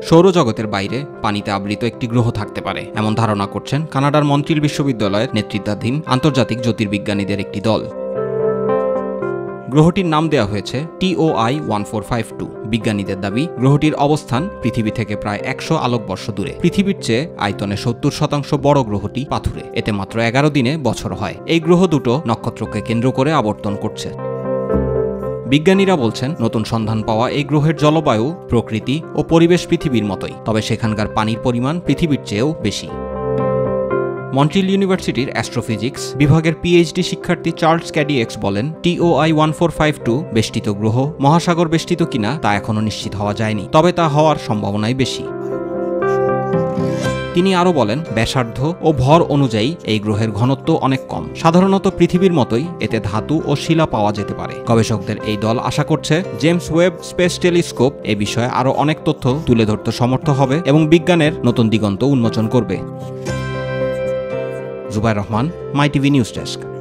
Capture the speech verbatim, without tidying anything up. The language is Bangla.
সৌরজগতের বাইরে পানিতে আবৃত একটি গ্রহ থাকতে পারে এমন ধারণা করছেন কানাডার মন্ট্রিল বিশ্ববিদ্যালয়ের নেতৃত্বাধীন আন্তর্জাতিক জ্যোতির্বিজ্ঞানীদের একটি দল। গ্রহটির নাম দেওয়া হয়েছে T O I one four five two. বিজ্ঞানীদের দাবি, গ্রহটির অবস্থান পৃথিবী থেকে প্রায় একশো আলোকবর্ষ দূরে। পৃথিবীর চেয়ে আয়তনে সত্তর শতাংশ বড় গ্রহটি পাথুরে। এতে মাত্র এগারো দিনে বছর হয়। এই গ্রহ দুটো নক্ষত্রকে কেন্দ্র করে আবর্তন করছে। বিজ্ঞানীরা বলছেন, নতুন সন্ধান পাওয়া এই গ্রহের জলবায়ু, প্রকৃতি ও পরিবেশ পৃথিবীর মতোই, তবে সেখানকার পানির পরিমাণ পৃথিবীর চেয়েও বেশি। মন্ট্রিল ইউনিভার্সিটির অ্যাস্ট্রোফিজিক্স বিভাগের পিএইচডি শিক্ষার্থী চার্লস ক্যাডিএক্স বলেন, T O I one four five two বেষ্টিত গ্রহ মহাসাগর বেষ্টিত কিনা তা এখনও নিশ্চিত হওয়া যায়নি, তবে তা হওয়ার সম্ভাবনাই বেশি। তিনি আরও বলেন, ব্যাসার্ধ ও ভর অনুযায়ী এই গ্রহের ঘনত্ব অনেক কম। সাধারণত পৃথিবীর মতোই এতে ধাতু ও শিলা পাওয়া যেতে পারে। গবেষকদের এই দল আশা করছে জেমস ওয়েব স্পেস টেলিস্কোপ এ বিষয়ে আরও অনেক তথ্য তুলে ধরতে সমর্থ হবে এবং বিজ্ঞানের নতুন দিগন্ত উন্মোচন করবে। Zubair Rahman, my TV news desk.